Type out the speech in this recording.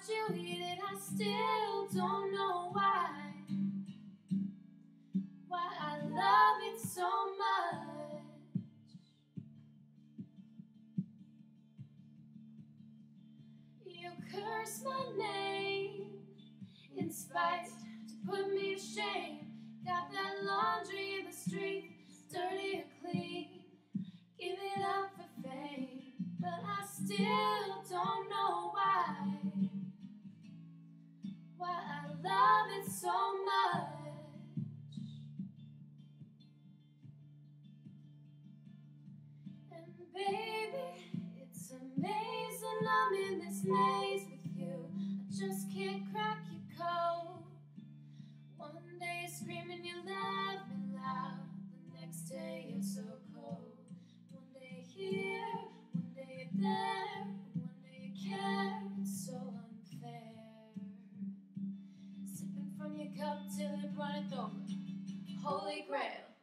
watch you eat it, I still don't know why I love it so much. You curse my name in spite to put me to shame. Got that laundry in the street, dirty or clean, give it up for fame. But I still don't know why I love it so much. And baby, it's amazing I'm in this maze with you. I just can't crack your code. One day you're screaming you love me loud, the next day you're so cold. One day here, one day you're there, one day you care. It's so unfair. Sipping from your cup till it runneth over. Holy Grail.